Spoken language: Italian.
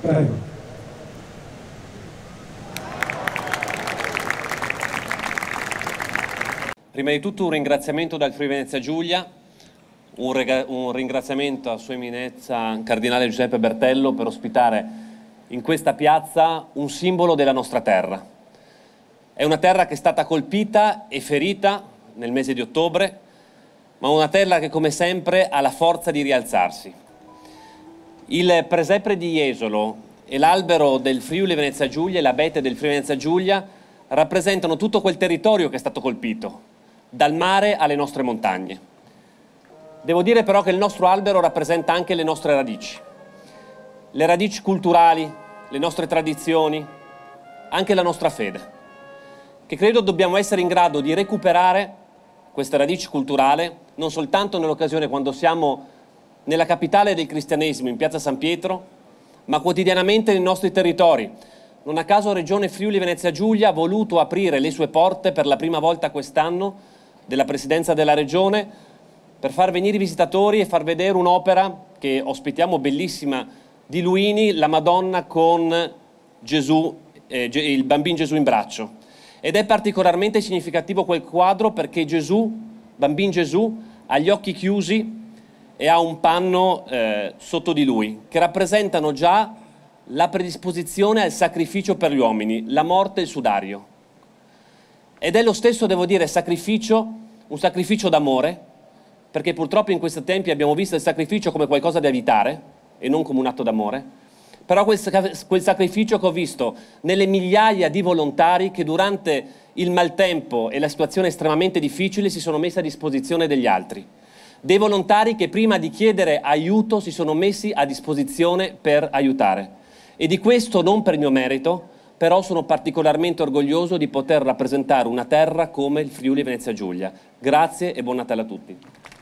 Prego. Prima di tutto un ringraziamento dal Friuli Venezia Giulia, un ringraziamento a Sua Eminenza Cardinale Giuseppe Bertello per ospitare in questa piazza un simbolo della nostra terra. È una terra che è stata colpita e ferita nel mese di ottobre, ma una terra che come sempre ha la forza di rialzarsi. Il presepe di Jesolo e l'albero del Friuli Venezia Giulia e l'abete del Friuli Venezia Giulia rappresentano tutto quel territorio che è stato colpito, dal mare alle nostre montagne. Devo dire però che il nostro albero rappresenta anche le nostre radici. Le radici culturali, le nostre tradizioni, anche la nostra fede, che credo dobbiamo essere in grado di recuperare queste radici culturali non soltanto nell'occasione quando siamo nella capitale del cristianesimo, in piazza San Pietro, ma quotidianamente nei nostri territori. Non a caso Regione Friuli Venezia Giulia ha voluto aprire le sue porte per la prima volta quest'anno della Presidenza della Regione per far venire i visitatori e far vedere un'opera che ospitiamo bellissima di Luini, la Madonna con Gesù, il bambino Gesù in braccio. Ed è particolarmente significativo quel quadro perché Gesù, bambino Gesù, ha gli occhi chiusi e ha un panno sotto di lui, che rappresentano già la predisposizione al sacrificio per gli uomini, la morte e il sudario. Ed è lo stesso, devo dire, sacrificio, un sacrificio d'amore, perché purtroppo in questi tempi abbiamo visto il sacrificio come qualcosa da evitare e non come un atto d'amore, però quel sacrificio che ho visto nelle migliaia di volontari che durante il maltempo e la situazione estremamente difficile si sono messi a disposizione degli altri. Dei volontari che prima di chiedere aiuto si sono messi a disposizione per aiutare. E di questo non per mio merito, però sono particolarmente orgoglioso di poter rappresentare una terra come il Friuli Venezia Giulia. Grazie e buon Natale a tutti.